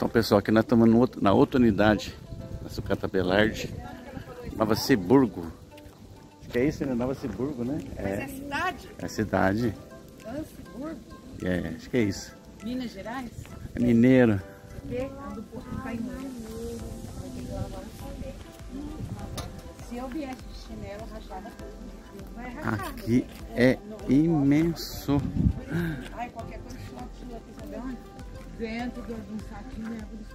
Então, pessoal, aqui nós estamos na outra unidade da Sucata Belardi, Nova Friburgo. Acho que é isso, né? Nova Friburgo, né? Mas é cidade? É cidade. Nova Friburgo? É, acho que é isso. Minas Gerais? É mineiro. Se eu viesse de chinelo, rachava tudo. Vai rachar. Aqui é imenso. Ai, qualquer coisa que sua aqui, sabe onde? Dentro de um saquinho de árvore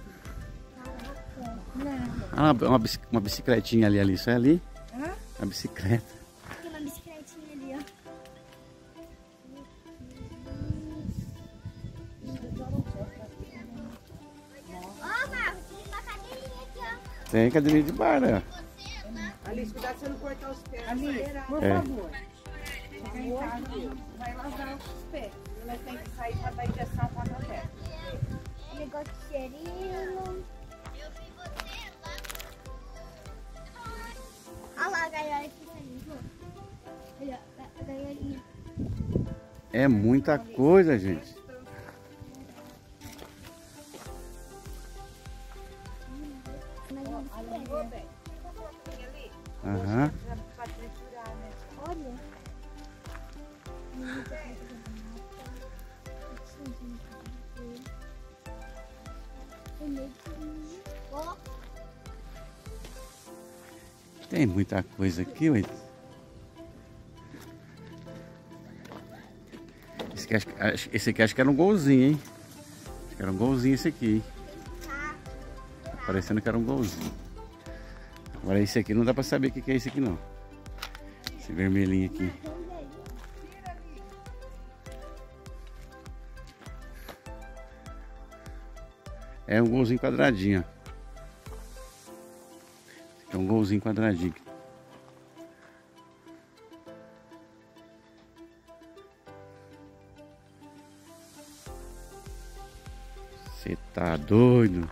escura. Ah, uma bicicletinha ali, isso é ali? Hã? A bicicleta. Tem uma bicicletinha ali, ó. Ó, Marcos, tem uma cadeirinha aqui, ó. Tem cadeirinha de bar, né? Alice, cuidado pra você não cortar os pés. Alice, por É. favor. Chega em casa, vai lavar os pés. Nós temos que sair pra dar injeção pra a pé. Negócio de cheirinho. Olha lá a galera que tá ali, ó. Olha a galerinha. É muita coisa, gente. Aham. Olha. Ó. Tem muita coisa aqui, ué. Esse aqui acho que era um golzinho, hein? Acho que era um golzinho esse aqui, hein? Tá parecendo que era um golzinho. Agora esse aqui não dá pra saber o que é esse aqui, não. Esse vermelhinho aqui. É um golzinho quadradinho, ó. É um golzinho quadradinho. Você tá doido?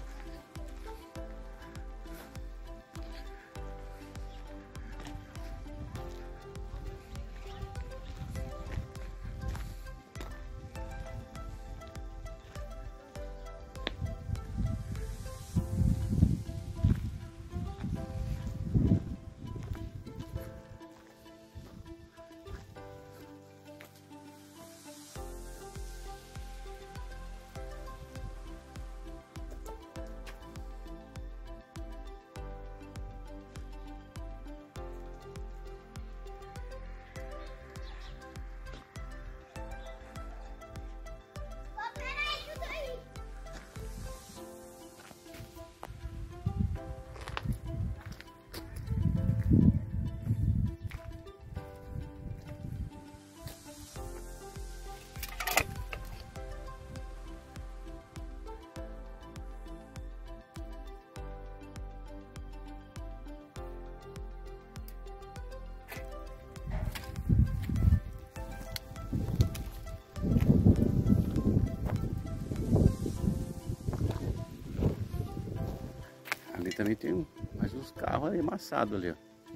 Ali também tem mais uns carros ali amassados ali, ó.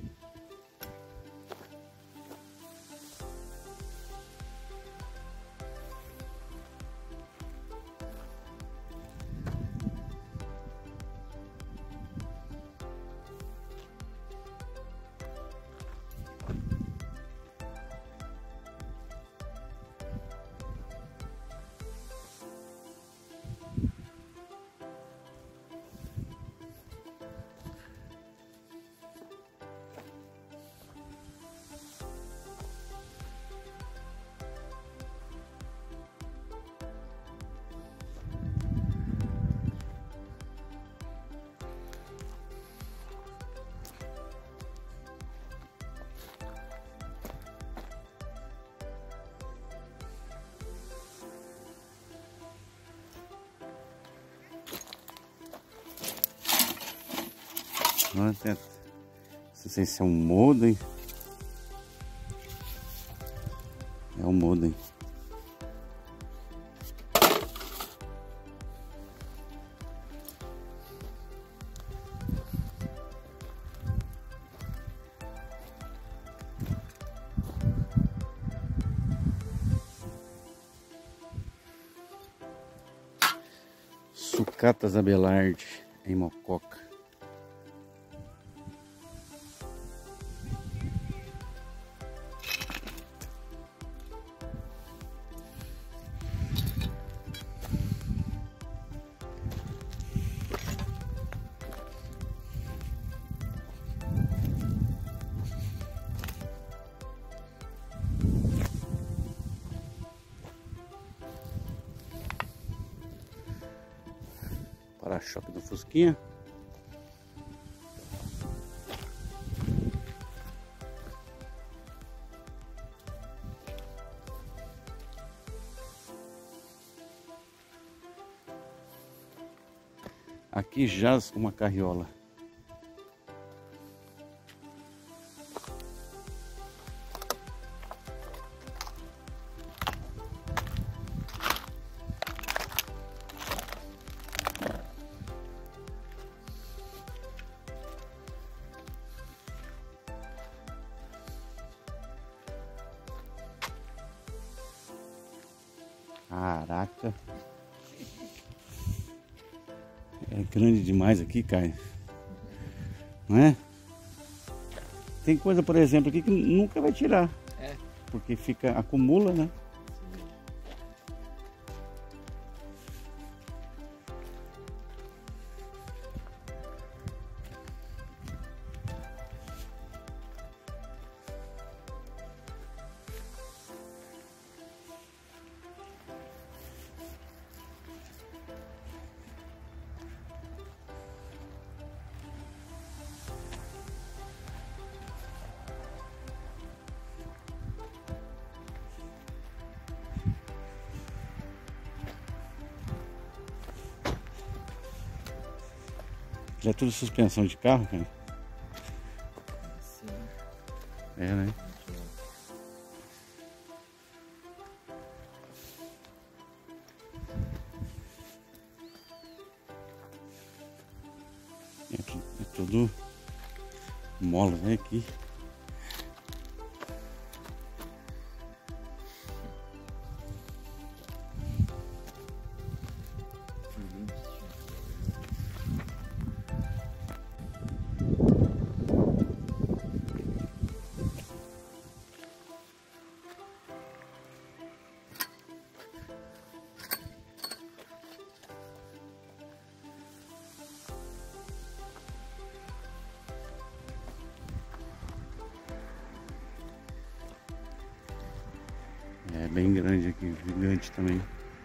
Não sei se é um modem. É um modem. Sucatas Abelarde, em Mococa. Para-choque do Fusquinha. Aqui jaz uma carriola. Caraca. É grande demais aqui, Caio. Não é? Tem coisa, por exemplo, aqui que nunca vai tirar. É. Porque acumula, né? Já é tudo suspensão de carro, cara? Sim. É, né? É tudo mola, né? Aqui. É bem grande aqui, gigante também.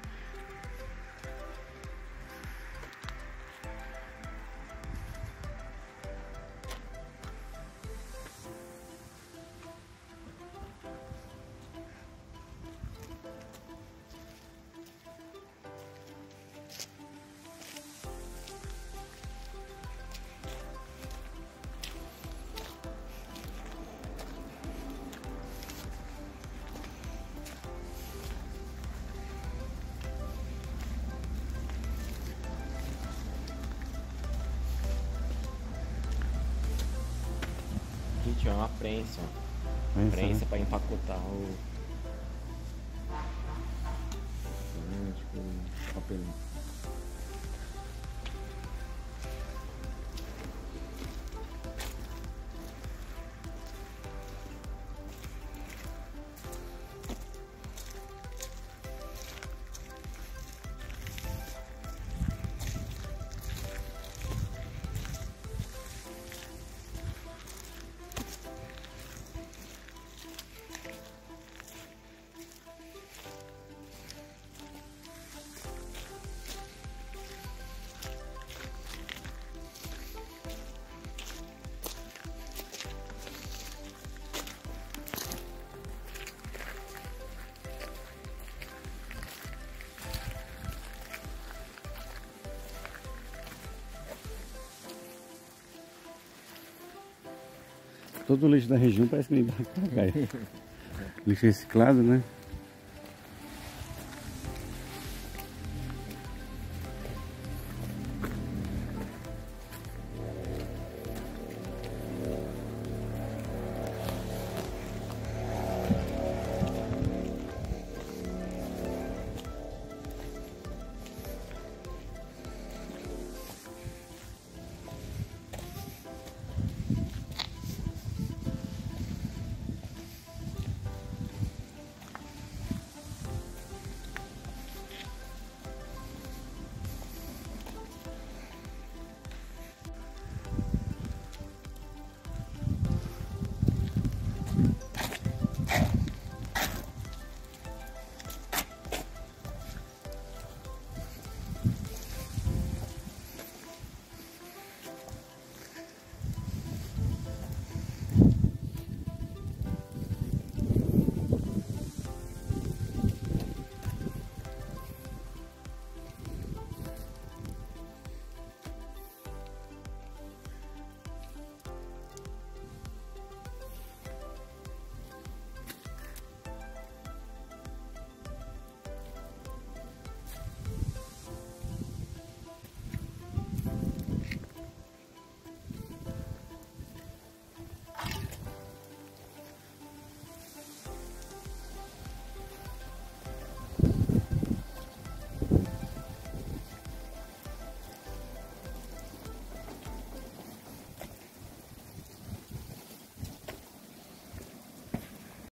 Aqui tinha uma prensa, ó. Prensa para empacotar o papelão. Todo o lixo da região parece que vem pra cá, cara. Lixo reciclado, né?